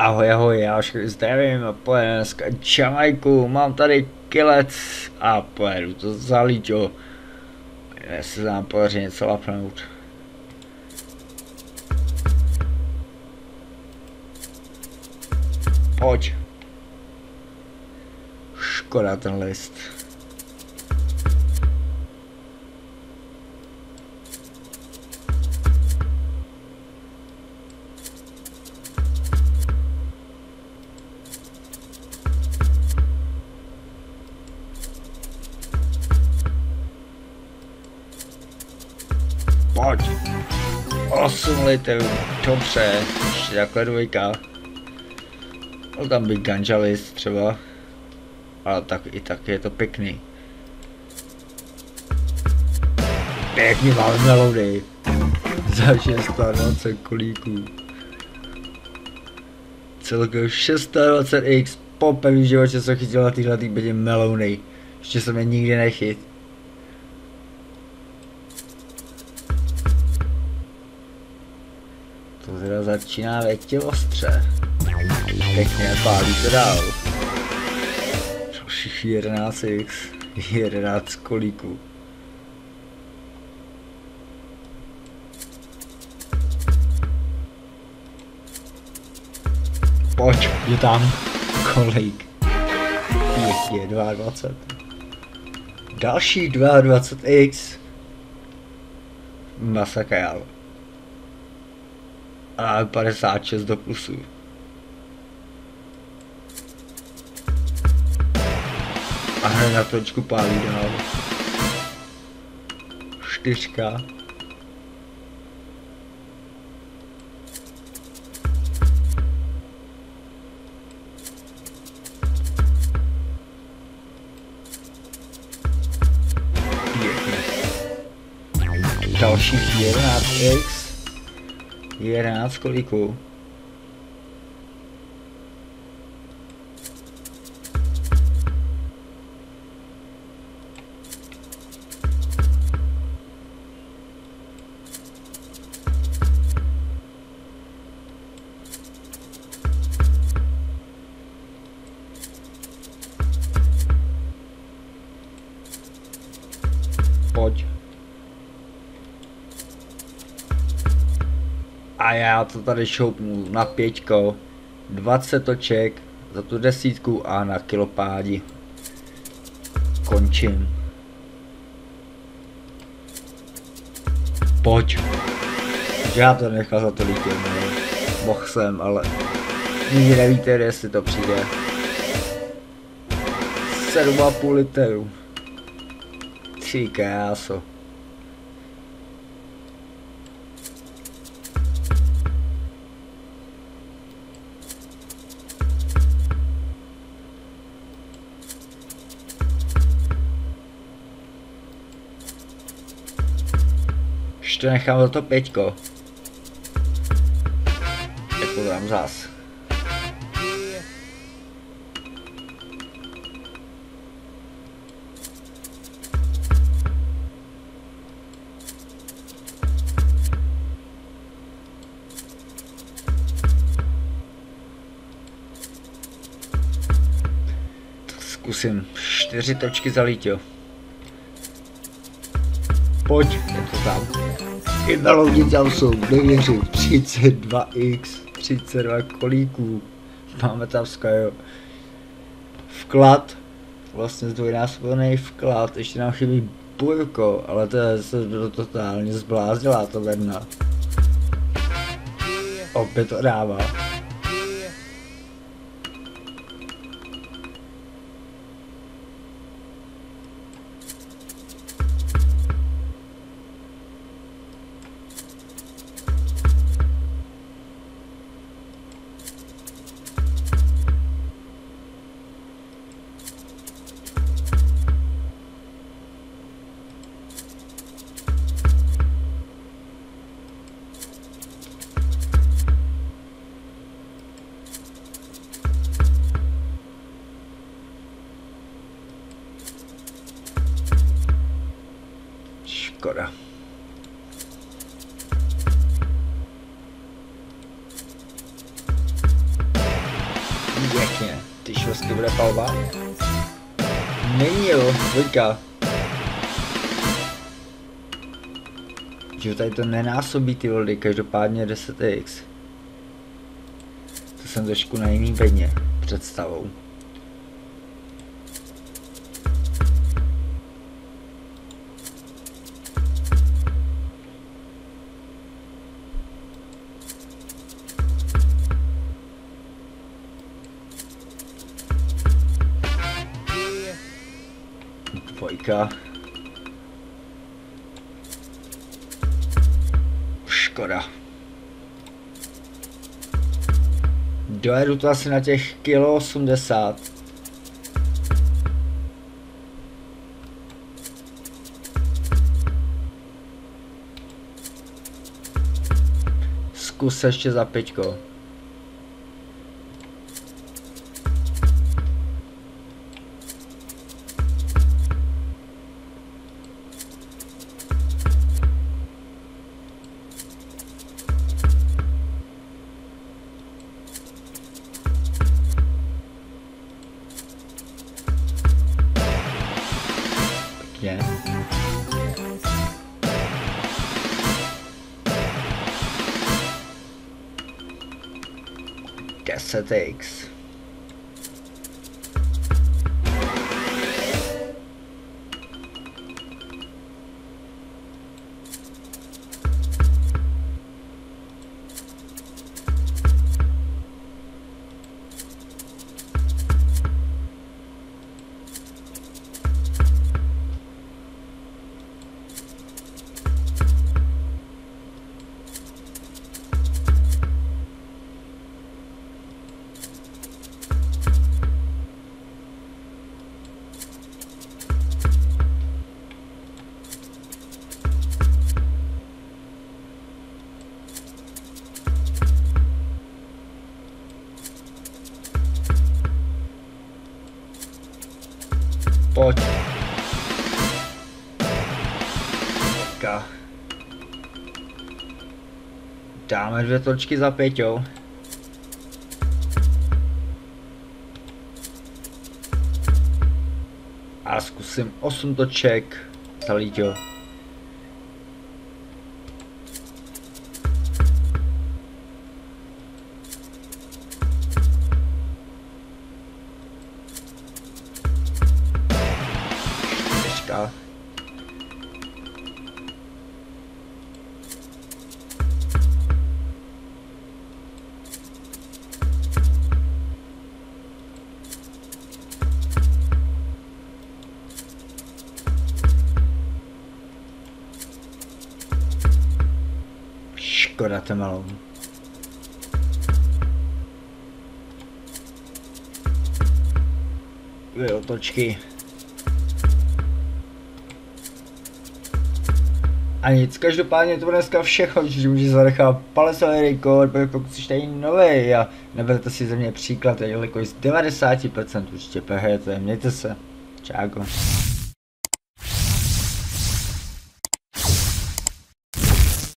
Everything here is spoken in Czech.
Ahoj, ahoj, já už zdravím a pojedu dneska Čamajku, mám tady kilec a pojedu to zalít, jo. Jestli se nám podaří něco lapnout. Pojď. Škoda ten list. Pojď. 8 litrů, dobře, ještě takhle dvojka. Mohl tam být ganja list třeba, ale tak i tak je to pěkný. Pěkný máme melody. Za 620 kolíků. Celkově 620x, po pevný životě jsem chytil na tyhle bedě melony. Ještě jsem je nikdy nechyt. To teda začíná větě ostře. Pěkně, pálí to dál. Dalších 11x, 11 kolíků. Pojď, je tam kolík. Pěkně, 22. Dalších 22x. Masakr. A 56 do plusu. A hned na točku pálí dál. 4. Dalších 11x. 11 kolíků. Pojď. A já to tady šoupnu na 5, 20 toček za tu 10 a na kilopádi. Končím. Pojď. Já to nechal za to lítěm, mohl jsem, ale nikdy nevíte, jestli to přijde. 7,5 litrů. Ty kráso. Ještě nechám za to 5. Jak to dám zás. Zkusím 4 točky zalít, jo. Pojď, je to tam. I melody tam jsou, nevěřím. 32x, 32 kolíků. Máme tam jo. Vklad. Vlastně zdvojnásobený vklad. Ještě nám chybí burko, ale to je totálně zbláznila to vedna. Opět to dává. Pěkně. Ty švestky bude palba? Není jo, dvojka. Že tady to nenásobí ty vody, každopádně 10x. To jsem trošku na jiný bedně představou. Dvojka. Škoda. Dojedu to asi na těch 1,80 kg. Zkus ještě za 5. Pěkně. X. Pojď. Teďka. Dáme 2 točky za 5. A zkusím 8 toček za líťo. Škoda to malou. Dvě otočky. A nic, každopádně to bude dneska všechno, že můžete zanechat palec a rekord, pokud jste tady nový a neberte si ze mě příklad, jelikož z 90% určitě pehejete, mějte se, čáko.